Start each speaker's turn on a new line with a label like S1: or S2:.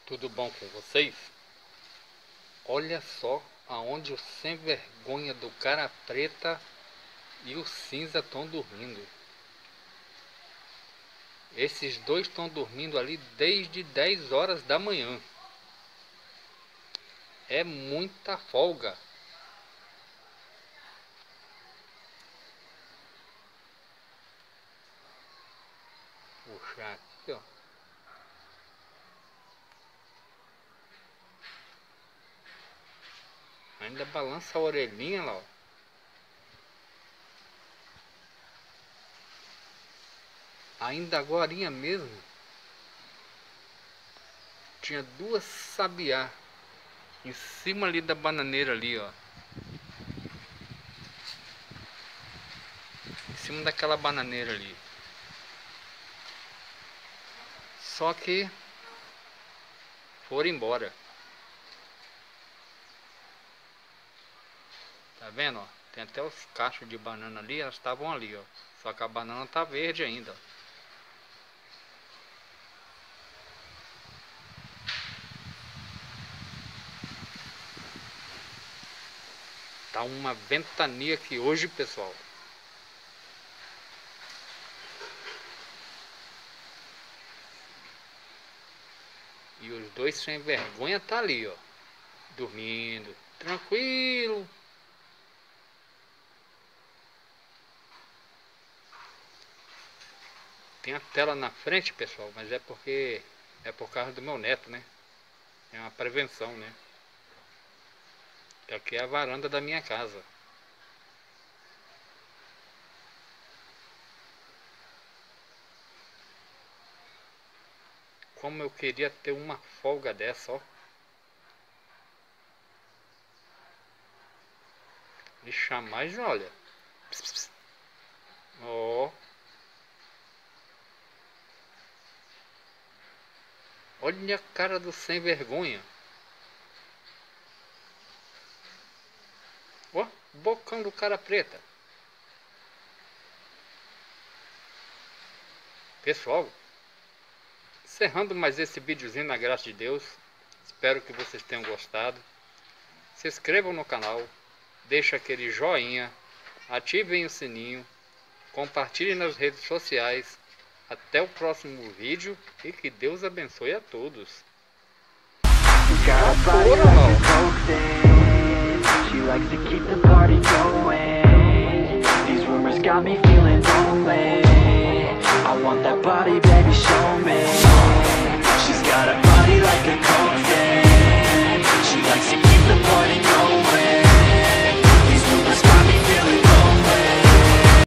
S1: Tudo bom com vocês? Olha só aonde o sem vergonha do cara preta e o cinza estão dormindo. Esses dois estão dormindo ali desde 10 horas da manhã. É muita folga. Puxar aqui, ó. Ainda balança a orelhinha lá, ó. Ainda agorinha mesmo tinha duas sabiá em cima ali da bananeira ali, ó. Em cima daquela bananeira ali. Só que foram embora. Tá vendo, ó? Tem até os cachos de banana ali, elas estavam ali, ó. Só que a banana tá verde ainda, ó. Tá uma ventania aqui hoje, pessoal. E os dois sem vergonha tá ali, ó. Dormindo, tranquilo. Tem a tela na frente, pessoal, mas é porque é por causa do meu neto, né? É uma prevenção, né? Aqui é a varanda da minha casa. Como eu queria ter uma folga dessa, ó. Deixar mais, olha. Ó. Olha a cara do sem vergonha. Ó, bocão do cara preta. Pessoal, encerrando mais esse videozinho na graça de Deus. Espero que vocês tenham gostado. Se inscrevam no canal, deixem aquele joinha, ativem o sininho, compartilhem nas redes sociais. Até o próximo vídeo e que Deus abençoe a todos. She likes to keep the party going. These rumors got me feeling lonely. I want that body, baby, show me.